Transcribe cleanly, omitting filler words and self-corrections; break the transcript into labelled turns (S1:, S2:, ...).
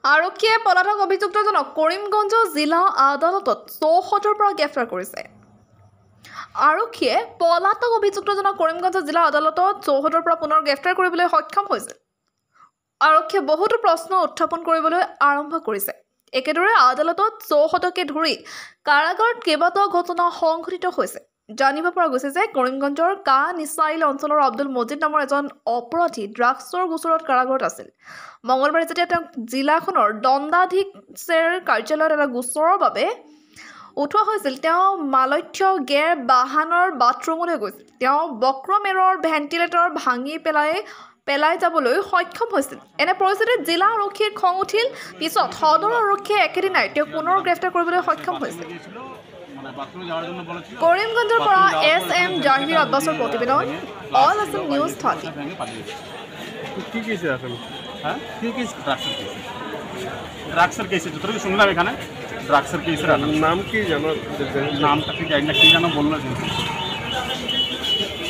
S1: আৰক্ষীয়ে পলাতক অভিযুক্তজনক কৰিমগঞ্জ জিলা আদালতত ৭৪ৰ পৰা গ্ৰেপ্তাৰ কৰিছে। আৰক্ষীয়ে পলাতক অভিযুক্তজনক কৰিমগঞ্জ জিলা আদালতত ৭৪ৰ পৰা পুনৰ গ্ৰেপ্তাৰ কৰিবলৈ সক্ষম হৈছে। আৰক্ষীয়ে বহুতো প্ৰশ্ন উত্থাপন কৰিবলৈ আৰম্ভ কৰিছে। একেদৰে আদালতত ৭৪কে ধৰি কাৰাগাৰত কেইবাটাও ঘটনা সংঘটিত হৈছে। জানিব পৰা গৈছে যে কৰিমগঞ্জৰ নিচাইল অঞ্চলৰ আব্দুল মজিদ নামৰ এজন অপৰাধী ড্ৰাগছৰ গোচৰত কাৰাগাৰত আছিল। মঙলবাৰে যেতিয়া তেওঁক জিলাখনৰ দণ্ডাধীশৰ কাৰ্যালয়ত এটা গোচৰৰ বাবে উঠোৱা হৈছিল, তেওঁ মালথ্য গেৰ বাহানৰ বাথৰুমলৈ গৈছিল। তেওঁ বক্ৰমেৰৰ ভেণ্টিলেটৰ ভাঙি পেলাই যাবলৈ সক্ষম হৈছিল। এনে পৰিস্থিতিত জিলা আৰক্ষীৰ খং উঠিল। পিছত সদৰ আৰক্ষীয়ে একেদিনাই তেওঁক পুনৰ গ্ৰেপ্তাৰ কৰিবলৈ সক্ষম হৈছিল। কৰিমগঞ্জৰ পৰা ASSAM জাহিৰ আব্বাছৰ প্ৰতিবেদন, অল আছাম নিউজ 30।
S2: ড্রাগসের কেস যতটুকু শুনলাম এখানে ড্রাগসের কেসের
S3: নাম কি জানো?
S2: নামটা ঠিক জানি না, কি যেন বললো।